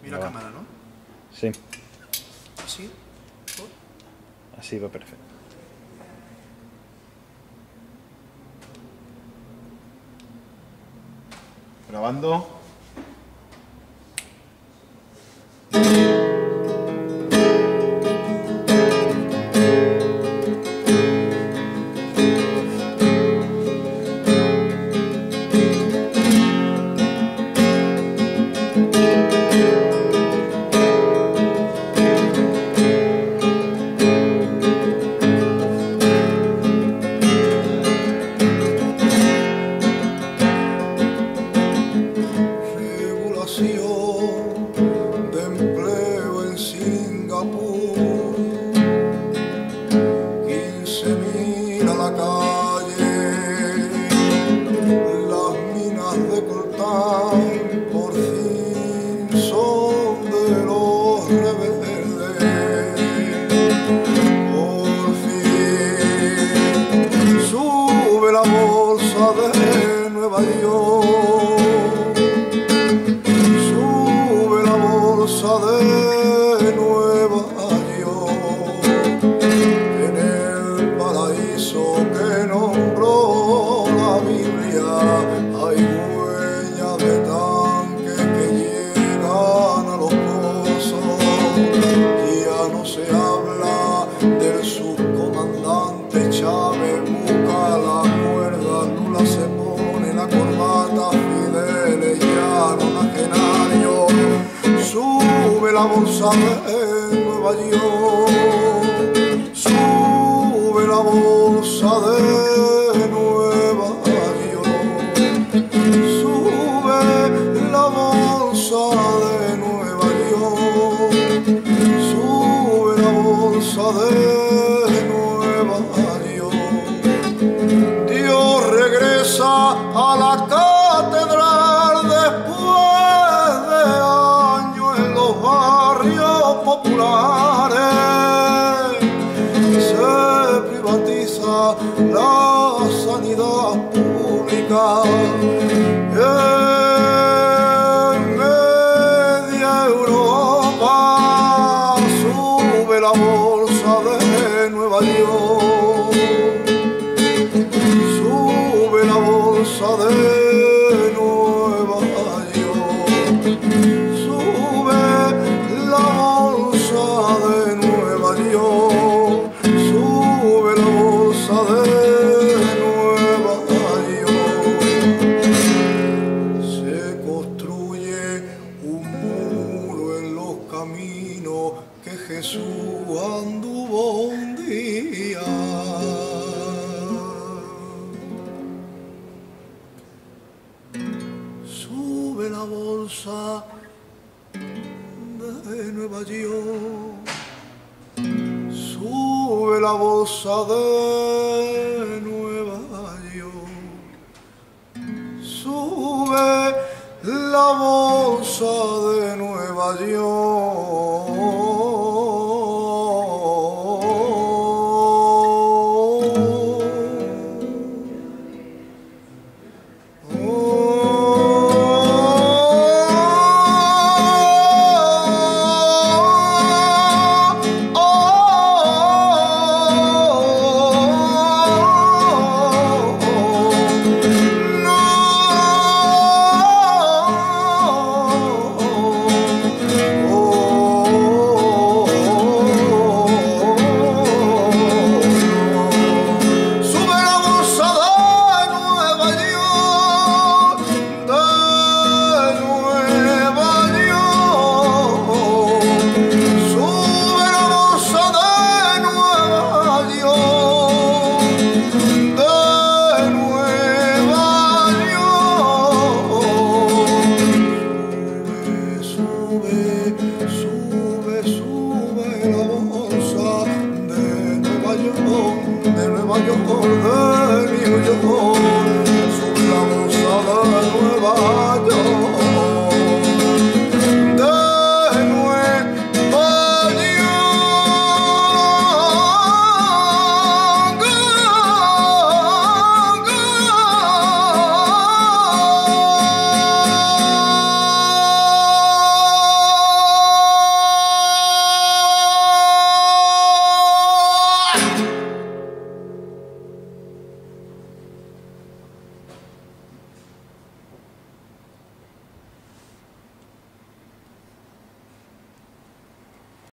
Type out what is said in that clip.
Mira Va. cámara, ¿no? Sí, Así. así va perfecto. Grabando. Regulación de empleo en Singapur, 15.000 a la calle, las minas de coltán por fin son de los rebeldes, por fin sube la bolsa de Nueva York, sube la bolsa de Nueva York, en el paraíso que nombró la Biblia hay huellas de tanques que llegan a los pozos, ya no se habla del subcomandante Chávez, busca la cuerda, Lula se pone la corbata, Fidel ya no nacionario, sube la bolsa de Nueva York, sube la bolsa de Nueva York, sube la bolsa de Nueva York, sube la bolsa de Nueva York. Dios regresa a la catedral después de años en los barrios populares. Se privatiza la sanidad pública. En media Europa sube la bolsa de Nueva York, sube la bolsa de Nueva York, sube la bolsa de Nueva York, sube la bolsa de Nueva York. Se construye un muro en los caminos que Jesús anduvo un día. Sube la bolsa de Nueva York, sube la bolsa de Nueva York, sube la bolsa de Nueva York, de New York.